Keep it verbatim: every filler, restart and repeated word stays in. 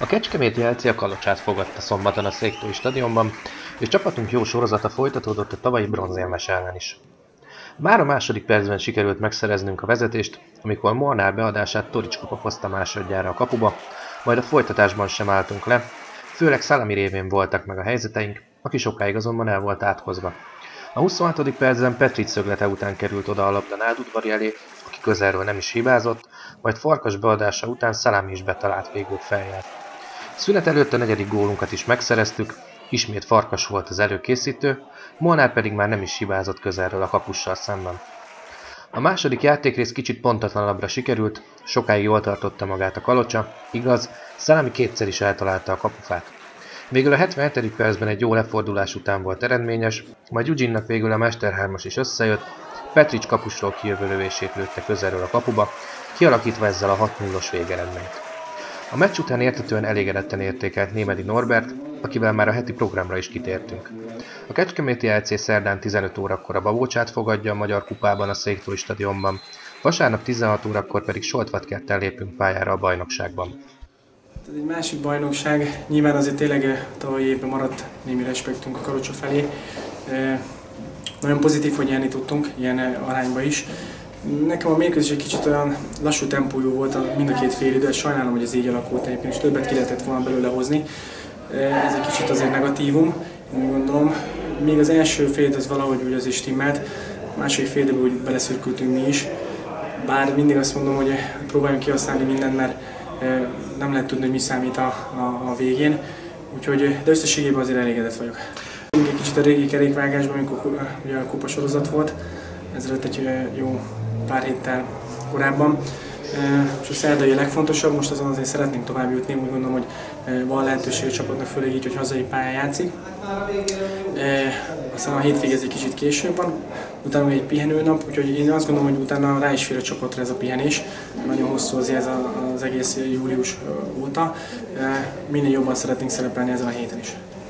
A Kecskeméti el cé a Kalocsát fogadta szombaton a Széktói stadionban, és csapatunk jó sorozata folytatódott a tavalyi bronzérmes ellen is. Már a második percben sikerült megszereznünk a vezetést, amikor Molnár beadását Toricskupa hozta másodjára a kapuba, majd a folytatásban sem álltunk le, főleg Szalami révén voltak meg a helyzeteink, aki sokáig azonban el volt átkozva. A huszonhatodik percben Petric szöglete után került oda a labda Nádudvari elé, aki közelről nem is hibázott, majd Farkas beadása után Szalami is betalált végül feljel. Szünet előtt a negyedik gólunkat is megszereztük, ismét Farkas volt az előkészítő, Molnár pedig már nem is hibázott közelről a kapussal szemben. A második játékrész kicsit pontatlanabbra sikerült, sokáig jól tartotta magát a Kalocsa, igaz, Szalami kétszer is eltalálta a kapufát. Végül a hetvenhetedik percben egy jó lefordulás után volt eredményes, majd Eugene-nak végül a mesterhármas is összejött, Petric kapusról kijövő lövését lőtte közelről a kapuba, kialakítva ezzel a hat nulla végeredményt. A meccs után értetően elégedetten értékelt Némedy Norbert, akivel már a heti programra is kitértünk. A Kecskeméti el cé szerdán tizenöt órakor a Babócsát fogadja a Magyar Kupában a Széktói stadionban, vasárnap tizenhat órakor pedig Soltvatkerten lépünk pályára a bajnokságban. Ez egy másik bajnokság, nyilván azért tényleg tavalyi évben maradt némi respektünk a Kalocsa felé. Nagyon pozitív, hogy nyerni tudtunk, ilyen arányba is. Nekem a mérkőzés egy kicsit olyan lassú tempójú volt mind a két fél idő, sajnálom, hogy ez így alakult egyébként, és többet ki lehetett volna belőle hozni. Ez egy kicsit azért negatívum, én úgy gondolom. Még az első fél az valahogy úgy az is stimmelt, a második fél időben úgy beleszürkültünk mi is. Bár mindig azt mondom, hogy próbáljunk kihasználni mindent, mert nem lehet tudni, hogy mi számít a, a, a végén. Úgyhogy, de összességében azért elégedett vagyok. Egy kicsit a régi kerékvágásban, amikor ugye a kupa sorozat volt, ezelőtt egy jó pár héttel korábban. És a szerdai a legfontosabb, most azon azért szeretnénk tovább jutni, úgy gondolom, hogy van lehetőség a csapatnak, főleg így, hogy hazai pályán játszik. Aztán a hétvég ez egy kicsit később van, utána egy pihenőnap, úgyhogy én azt gondolom, hogy utána rá is fér a csapatra ez a pihenés. Nagyon hosszú azért ez az egész július óta. Minél jobban szeretnénk szerepelni ezen a héten is.